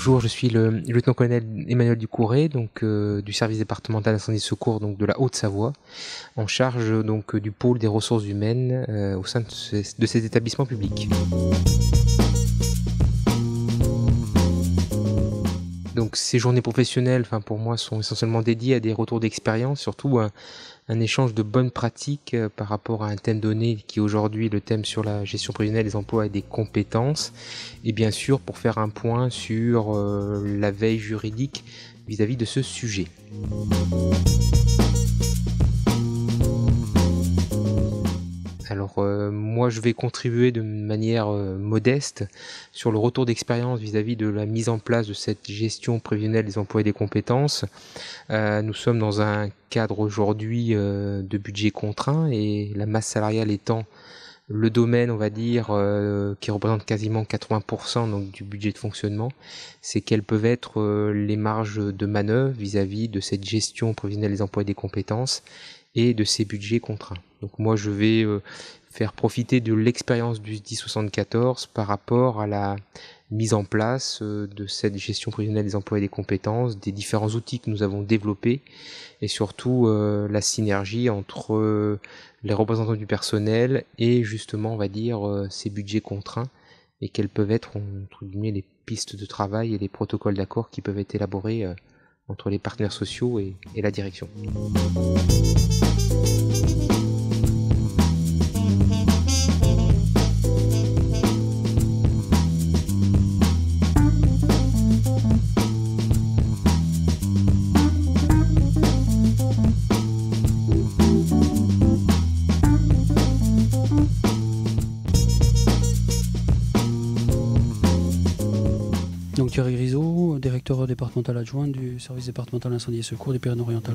Bonjour, je suis le lieutenant-colonel Emmanuel Ducouré, donc du service départemental d'incendie et de secours, donc de la Haute-Savoie, en charge donc du pôle des ressources humaines au sein de cet établissement public. Donc ces journées professionnelles, pour moi, sont essentiellement dédiées à des retours d'expérience, surtout un échange de bonnes pratiques par rapport à un thème donné qui est aujourd'hui le thème sur la gestion prévisionnelle des emplois et des compétences, et bien sûr pour faire un point sur la veille juridique vis-à-vis de ce sujet. Alors moi je vais contribuer de manière modeste sur le retour d'expérience vis-à-vis de la mise en place de cette gestion prévisionnelle des emplois et des compétences. Nous sommes dans un cadre aujourd'hui de budget contraint et la masse salariale étant le domaine, on va dire, qui représente quasiment 80% donc, du budget de fonctionnement, c'est quelles peuvent être les marges de manœuvre vis-à-vis de cette gestion prévisionnelle des emplois et des compétences et de ces budgets contraints. Donc moi je vais faire profiter de l'expérience du SDIS 74 par rapport à la mise en place de cette gestion prévisionnelle des emplois et des compétences, des différents outils que nous avons développés et surtout la synergie entre les représentants du personnel et justement on va dire ces budgets contraints et quelles peuvent être entre guillemets les pistes de travail et les protocoles d'accord qui peuvent être élaborés entre les partenaires sociaux et la direction. Donc Thierry Grisot, directeur départemental adjoint du service départemental d'incendie et secours des Pyrénées-Orientales.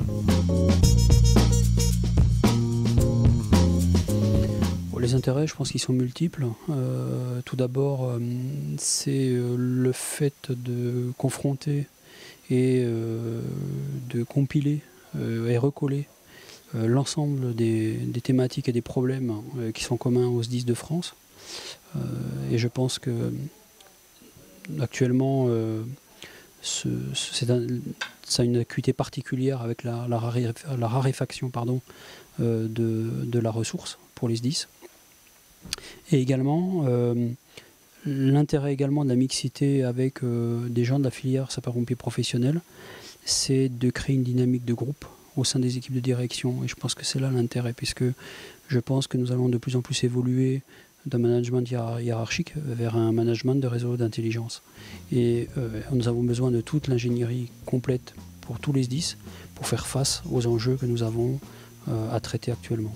Les intérêts, je pense qu'ils sont multiples. Tout d'abord, c'est le fait de confronter et de compiler et recoller l'ensemble des thématiques et des problèmes qui sont communs aux SDIS de France. Et je pense que actuellement, ça a une acuité particulière avec la raréfaction de la ressource pour les SDIS. Et également, l'intérêt également de la mixité avec des gens de la filière sapeurs-pompiers professionnels, c'est de créer une dynamique de groupe au sein des équipes de direction. Et je pense que c'est là l'intérêt, puisque je pense que nous allons de plus en plus évoluer d'un management hiérarchique vers un management de réseau d'intelligence. Et nous avons besoin de toute l'ingénierie complète pour tous les SDIS pour faire face aux enjeux que nous avons à traiter actuellement.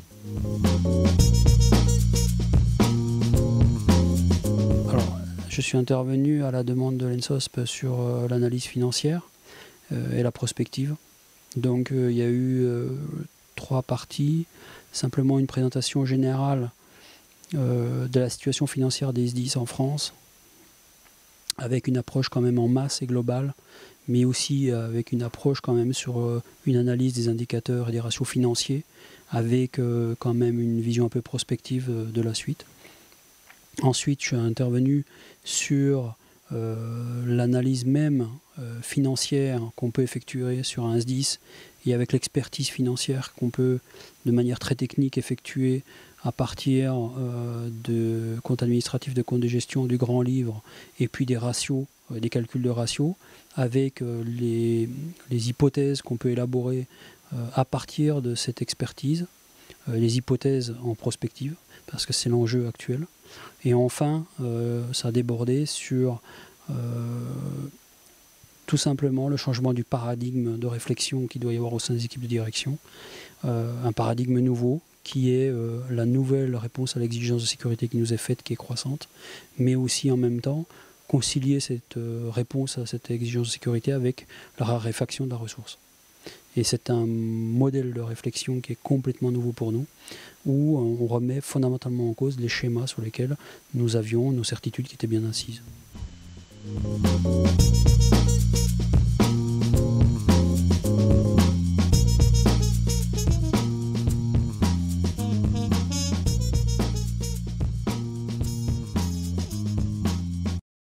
Alors, je suis intervenu à la demande de l'ENSOSP sur l'analyse financière et la prospective. Donc il y a eu 3 parties, simplement une présentation générale de la situation financière des SDIS en France, avec une approche quand même en masse et globale, mais aussi avec une approche quand même sur une analyse des indicateurs et des ratios financiers, avec quand même une vision un peu prospective de la suite. Ensuite, je suis intervenu sur l'analyse même financière qu'on peut effectuer sur un SDIS et avec l'expertise financière qu'on peut de manière très technique effectuer à partir de comptes administratifs, de comptes de gestion, du grand livre et puis des ratios, des calculs de ratios avec les hypothèses qu'on peut élaborer à partir de cette expertise, les hypothèses en prospective parce que c'est l'enjeu actuel. Et enfin, ça a débordé sur tout simplement le changement du paradigme de réflexion qu'il doit y avoir au sein des équipes de direction. Un paradigme nouveau qui est la nouvelle réponse à l'exigence de sécurité qui nous est faite, qui est croissante, mais aussi en même temps concilier cette réponse à cette exigence de sécurité avec la raréfaction de la ressource. Et c'est un modèle de réflexion qui est complètement nouveau pour nous, où on remet fondamentalement en cause les schémas sur lesquels nous avions nos certitudes qui étaient bien assises.